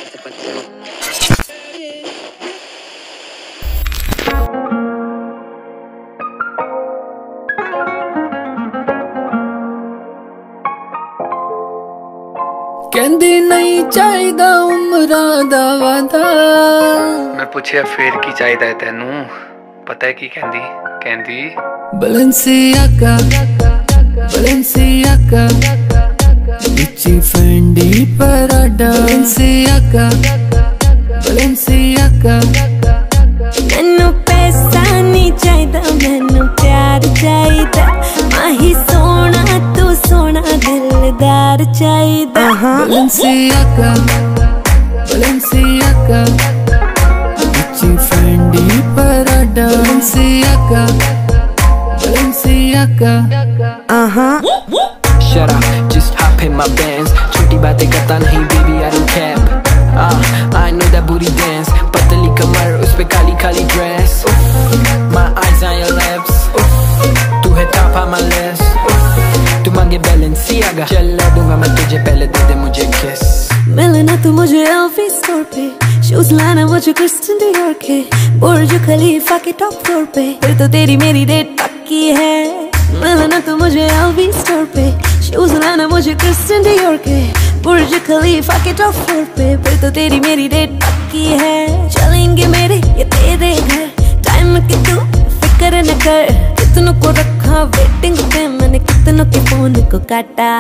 कहंदी नहीं चाहिदा उमरा दा वादा। मैं पूछया फिर की चाहिदा है तेनू? पता है की कहंदी? कहंदी Balenciaga, Balenciaga, Gucci, Fendi, Prada, Balenciaga, Balenciaga। मैनू पैसा नहीं चाहिदा, मैनू प्यार चाहिदा, माही सोना तू सोना दिलदार चाहिदा। Balenciaga, Balenciaga, Gucci, Fendi, Prada, Balenciaga, Balenciaga। Shut up, just hop in my Benz. छोटी बातें करता नहीं baby, I don't cap. I know that booty dance. पतली कमर उस पे Kali Kali dress. My eyes on your lips. तू है top on my list. तू मांगे Balenciaga, चला दूंगा मैं तुझे, पहले दे दे मुझे kiss। मिलना तू मुझे LV स्टोर पे, शूज लाना मुझे क्रिस्टियन डियोर के, बुर्ज खलीफा के टॉप फ्लोर पे, फिर तो तेरी मेरी डेट पक्की है। मिलना तू मुझे LV स्टोर पे, शूज लाना मुझे क्रिस्टियन डियोर के, बुर्ज खलीफा के टॉप फ्लोर पे, फिर तो तेरी मेरी डेट पक्की है। चलेंगे मेरे ये तेरे घर, टाइम की तू फिक्र न कर, कितनों को रखा वेटिंग पे, मैंने कितनों के फोन को काटा।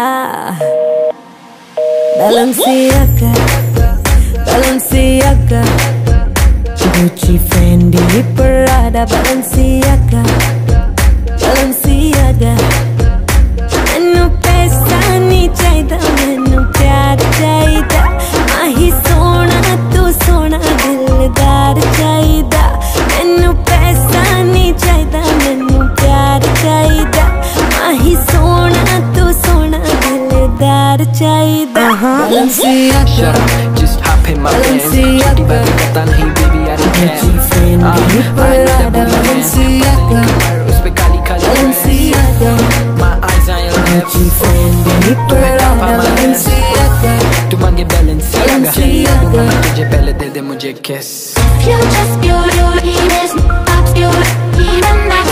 Balenciaga, Balenciaga, Gucci, Fendi, Prada, Balenciaga, Balenciaga। मैनू पैसा नहीं चाहिदा, मैनू प्यार चाहिदा, माही सोना तू सोना दिलदार चाहिदा। मैनू पैसा नहीं चाहिदा, मैनू प्यार चाहिदा, माही सोना तू सोना दिलदार चाहिदा। Shut up, just hop in my Benz. छोटी बातें करता नहीं baby, I don't cap. I know that booty dance. कमर उस पे Kali Kali dress. My eyes on your lips. तू है top on my list. तू मांगे Balenciaga, चला दूंगा मैं तुझे, पहले दे दे मुझे kiss। You just beauty, there's not beauty, even that